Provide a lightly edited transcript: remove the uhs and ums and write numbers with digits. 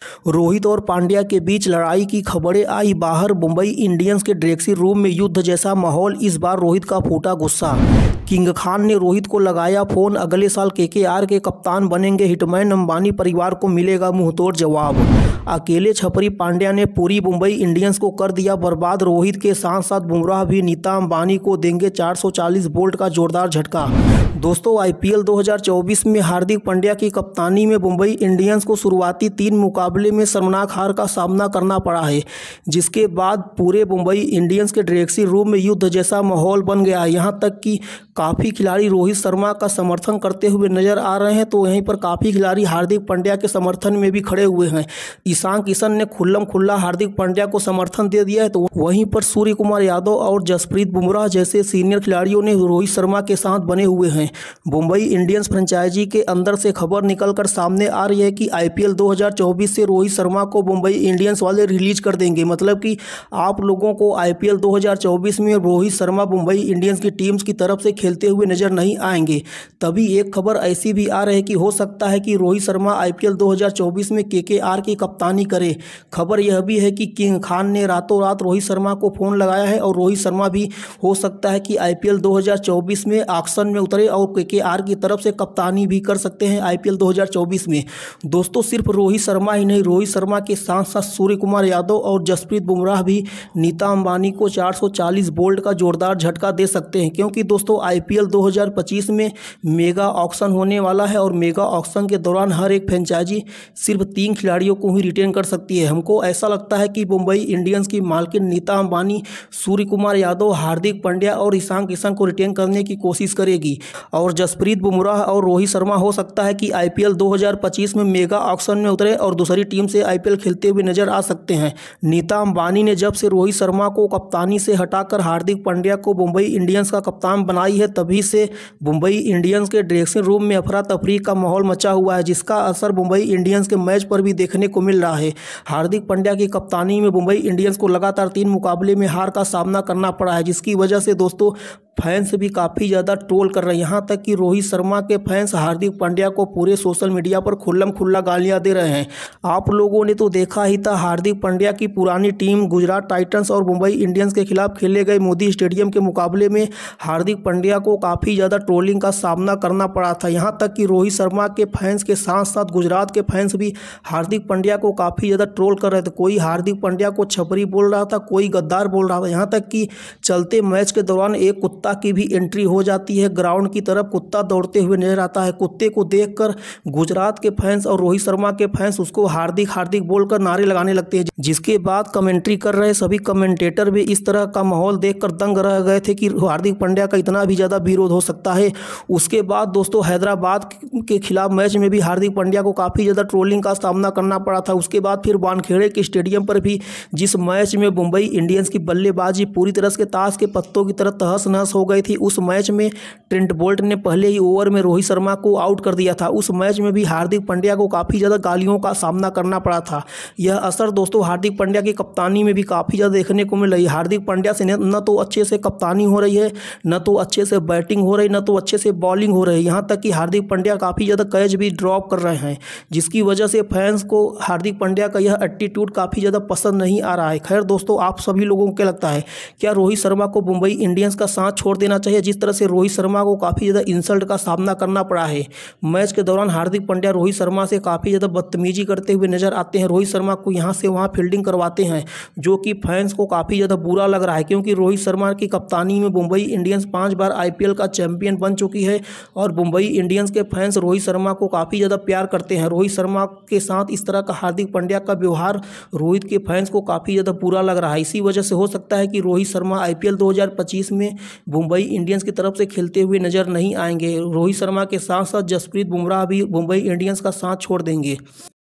रोहित और पांड्या के बीच लड़ाई की खबरें आई बाहर। मुंबई इंडियंस के ड्रेसिंग रूम में युद्ध जैसा माहौल। इस बार रोहित का फूटा गुस्सा। किंग खान ने रोहित को लगाया फोन। अगले साल केकेआर के कप्तान बनेंगे हिटमैन। अंबानी परिवार को मिलेगा मुंहतोड़ जवाब। अकेले छपरी पांड्या ने पूरी मुंबई इंडियंस को कर दिया बर्बाद। रोहित के साथ साथ बुमराह भी नीता अंबानी को देंगे 440 बोल्ट का जोरदार झटका। दोस्तों, आईपीएल 2024 में हार्दिक पांड्या की कप्तानी में मुंबई इंडियंस को शुरुआती 3 मुकाबले में शर्मनाक हार का सामना करना पड़ा है, जिसके बाद पूरे मुंबई इंडियंस के ड्रेसिंग रूम में युद्ध जैसा माहौल बन गया है। यहां तक कि काफ़ी खिलाड़ी रोहित शर्मा का समर्थन करते हुए नजर आ रहे हैं, तो यहीं पर काफ़ी खिलाड़ी हार्दिक पांड्या के समर्थन में भी खड़े हुए हैं। ईशान किशन ने खुल्लम खुल्ला हार्दिक पांड्या को समर्थन दे दिया है, तो वहीं पर सूर्य कुमार यादव और जसप्रीत बुमराह जैसे सीनियर खिलाड़ियों ने रोहित शर्मा के साथ बने हुए हैं। मुंबई इंडियंस फ्रेंचाइजी के अंदर से खबर निकलकर सामने आ रही है कि आईपीएल 2024 से रोहित शर्मा को मुंबई इंडियंस वाले रिलीज कर देंगे। मतलब कि आप लोगों को आईपीएल 2024 में रोहित शर्मा मुंबई इंडियंस की टीम्स की तरफ से खेलते हुए नजर नहीं आएंगे। तभी एक खबर ऐसी भी आ रही है कि हो सकता है कि रोहित शर्मा आईपीएल 2024 में केकेआर की कप्तानी करे। खबर यह भी है कि किंग खान ने रातों रात रोहित शर्मा को फोन लगाया है और रोहित शर्मा भी हो सकता है कि आईपीएल 2024 में एक्शन में उतरे और केकेआर की तरफ से कप्तानी भी कर सकते हैं आईपीएल 2024 में। दोस्तों, सिर्फ रोहित शर्मा ही नहीं, रोहित शर्मा के साथ साथ सूर्य कुमार यादव और जसप्रीत बुमराह भी नीता अंबानी को 440 बोल्ट का जोरदार झटका दे सकते हैं, क्योंकि दोस्तों आईपीएल 2025 में मेगा ऑक्शन होने वाला है और मेगा ऑक्शन के दौरान हर एक फ्रेंचाइजी सिर्फ 3 खिलाड़ियों को ही रिटेन कर सकती है। हमको ऐसा लगता है कि मुंबई इंडियंस की मालकिन नीता अंबानी सूर्य कुमार यादव, हार्दिक पांड्या और ईशान किशन को रिटेन करने की कोशिश करेगी और जसप्रीत बुमराह और रोहित शर्मा हो सकता है कि आईपीएल 2025 में मेगा ऑक्शन में उतरे और दूसरी टीम से आईपीएल खेलते हुए नजर आ सकते हैं। नीता अंबानी ने जब से रोहित शर्मा को कप्तानी से हटाकर हार्दिक पांड्या को मुंबई इंडियंस का कप्तान बनाई है, तभी से मुंबई इंडियंस के ड्रेसिंग रूम में अफरा तफरी का माहौल मचा हुआ है, जिसका असर मुंबई इंडियंस के मैच पर भी देखने को मिल रहा है। हार्दिक पांड्या की कप्तानी में मुंबई इंडियंस को लगातार 3 मुकाबले में हार का सामना करना पड़ा है, जिसकी वजह से दोस्तों फैंस भी काफ़ी ज़्यादा ट्रोल कर रहे हैं। यहाँ तक कि रोहित शर्मा के फैंस हार्दिक पांड्या को पूरे सोशल मीडिया पर खुल्लम खुल्ला गालियाँ दे रहे हैं। आप लोगों ने तो देखा ही था, हार्दिक पांड्या की पुरानी टीम गुजरात टाइटंस और मुंबई इंडियंस के खिलाफ खेले गए मोदी स्टेडियम के मुकाबले में हार्दिक पांड्या को काफ़ी ज़्यादा ट्रोलिंग का सामना करना पड़ा था। यहाँ तक कि रोहित शर्मा के फैंस के साथ साथ गुजरात के फैंस भी हार्दिक पांड्या को काफ़ी ज़्यादा ट्रोल कर रहे थे। कोई हार्दिक पांड्या को छपरी बोल रहा था, कोई गद्दार बोल रहा था। यहाँ तक कि चलते मैच के दौरान एक कुत्ता की भी एंट्री हो जाती है ग्राउंड की तरफ। कुत्ता दौड़ते हुए नजर आता है। कुत्ते को देखकर गुजरात के फैंस और रोहित शर्मा के फैंस उसको हार्दिक हार्दिक बोलकर नारे लगाने लगते हैं, जिसके बाद कमेंट्री कर रहे सभी कमेंटेटर भी इस तरह का माहौल देखकर दंग रह गए थे कि हार्दिक पांड्या का इतना भी ज़्यादा विरोध हो सकता है। उसके बाद दोस्तों हैदराबाद के खिलाफ मैच में भी हार्दिक पांड्या को काफ़ी ज़्यादा ट्रोलिंग का सामना करना पड़ा था। उसके बाद फिर वानखेड़े के स्टेडियम पर भी, जिस मैच में मुंबई इंडियंस की बल्लेबाजी पूरी तरह से ताश के पत्तों की तरह तहस नहस हो गई थी, उस मैच में ट्रेंट बोल्ट ने पहले ही ओवर में रोहित शर्मा को आउट कर दिया था। उस मैच में भी हार्दिक पांड्या को काफ़ी ज़्यादा गालियों का सामना करना पड़ा था। यह असर दोस्तों हार्दिक पांड्या की कप्तानी में भी काफ़ी ज़्यादा देखने को मिल रही है। हार्दिक पांड्या से न तो अच्छे से कप्तानी हो रही है, न तो अच्छे से बैटिंग हो रही, न तो अच्छे से बॉलिंग हो रही है। यहाँ तक कि हार्दिक पांड्या काफ़ी ज़्यादा कैच भी ड्रॉप कर रहे हैं, जिसकी वजह से फैंस को हार्दिक पांड्या का यह एटीट्यूड काफ़ी ज़्यादा पसंद नहीं आ रहा है। खैर दोस्तों, आप सभी लोगों को क्या लगता है, क्या रोहित शर्मा को मुंबई इंडियंस का साथ छोड़ देना चाहिए? जिस तरह से रोहित शर्मा को काफ़ी ज़्यादा इंसल्ट का सामना करना पड़ा है मैच के दौरान, हार्दिक पांड्या रोहित शर्मा से काफ़ी ज़्यादा बदतमीजी करते हुए नजर आते हैं। रोहित शर्मा को यहाँ से वहाँ फील्डिंग करवाते हैं, जो कि फैंस को काफ़ी ज़्यादा बुरा लग रहा है, क्योंकि रोहित शर्मा की कप्तानी में मुंबई इंडियंस 5 बार आईपीएल का चैंपियन बन चुकी है और मुंबई इंडियंस के फैंस रोहित शर्मा को काफ़ी ज़्यादा प्यार करते हैं। रोहित शर्मा के साथ इस तरह का हार्दिक पांड्या का व्यवहार रोहित के फैंस को काफ़ी ज़्यादा बुरा लग रहा है। इसी वजह से हो सकता है कि रोहित शर्मा आईपीएल 2025 में मुंबई इंडियंस की तरफ से खेलते हुए नजर नहीं आएंगे। रोहित शर्मा के साथ साथ जसप्रीत बुमराह भी मुंबई इंडियंस का साथ छोड़ देंगे।